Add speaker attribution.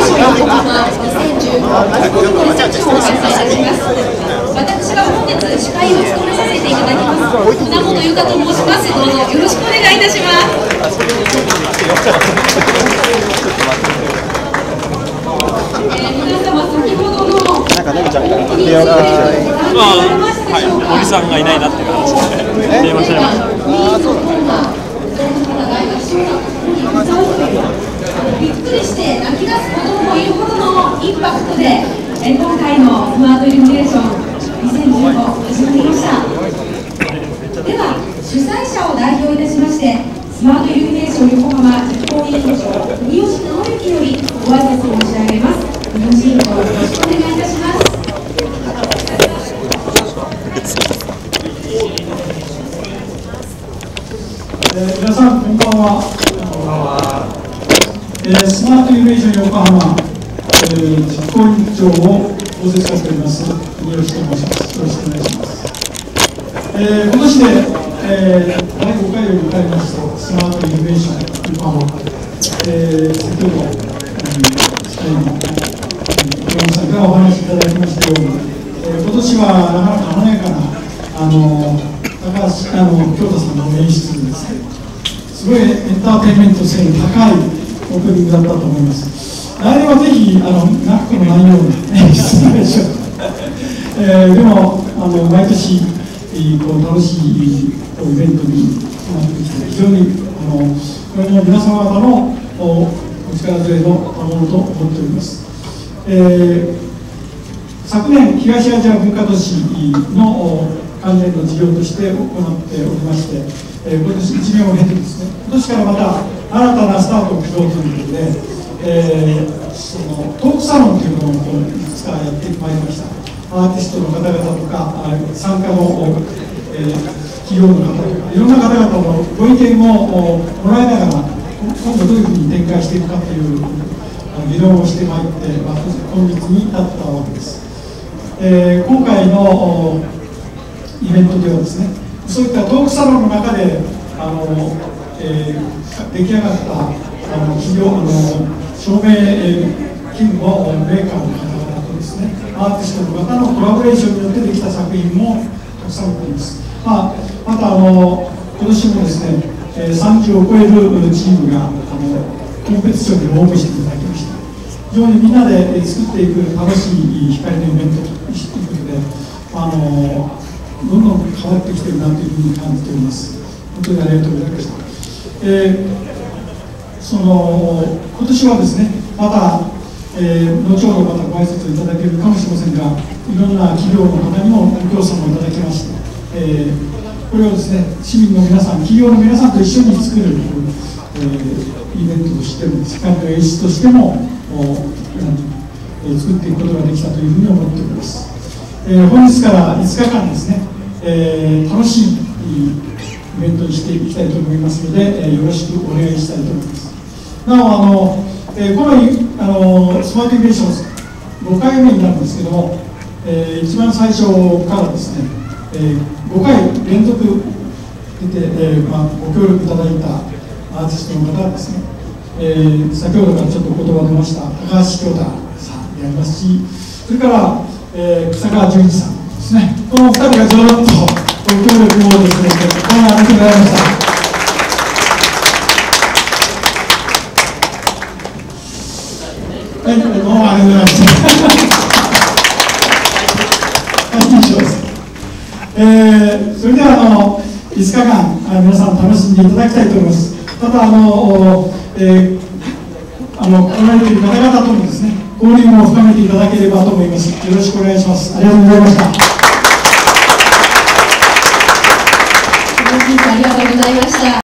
Speaker 1: 私が本日司会を務めさせていただきます船本由香と申します。どうぞよろしくお願いいたします。皆様先ほどの
Speaker 2: 森さんがいないなっていう話で電話しちゃいました。
Speaker 1: びっくりして泣き出す子供もいるほどのインパクトで今回のスマートイルミネーション2015始まりました。では主催者を代表いたしましてスマートイルミネーション横浜実行委員長三好直之よりご挨拶を申し上げます。日本人をよろしくお願いいたします。
Speaker 3: 皆さんこんばんは。スマートイルミネーション横浜、実行委員長を仰せつかっております三好と申します。よろしくお願いします。今年で、第5回を迎えますとスマートイルミネーション横浜、先ほど司会の山本さんからお話しいただきましたように、今年はなかなか華やかな高橋京太さんの演出ですね、すごいエンターテインメント性の高いオープニングだったと思います。来年はぜひナックのないような演出でしょう。でも毎年楽しいイベントになってきて非常にこれも皆様方のお力添えのものと思っております。昨年東アジア文化都市の関連の事業として行っておりまして、今年1年を経てですね、今年からまた新たなスタートを切ろうということで、そのトークサロンというものをいくつかやってまいりました。アーティストの方々とか参加の、企業の方とかいろんな方々のご意見をもらいながら今度どういうふうに展開していくかという議論をしてまいって、今日に至ったわけです。今回のイベントではですね、そういったトークサロンの中で出来上がった企業照明器具のメーカーの方々とですね、アーティストの方のコラボレーションによってできた作品もたくさんあります。また今年もですね、30を超えるチームがコンペティションに応募していただきました。非常にみんなで作っていく楽しい光のイベントということで、どんどん変わってきているなというふうに感じております。本当にありがとうございました。今年はですね、また、後ほどまたご挨拶をいただけるかもしれませんが、いろんな企業の方にもご協賛をいただきまして、これをですね、市民の皆さん、企業の皆さんと一緒に作る、イベントとしても、世界の演出としても作っていくことができたというふうに思っております。本日から5日間ですね、楽しいイベントにしていきたいと思いますので、よろしくお願いしたいと思います。なおこのスマートイルミネーション5回目になるんですけども、一番最初からですね、5回連続出て、ご協力いただいたアーティストの方はですね、先ほどからちょっと言葉出ました高橋京太さんでありますし、それから草川純一さんですね、この2人がずっとご協力をですね、ありがとうございました。はい、どうもありがとうございました。それでは5日間皆さん楽しんでいただきたいと思います。また来られている方々ともですね、交流も深めていただければと思います。よろしくお願いします。ありがとうございました。
Speaker 1: ありがとうございました。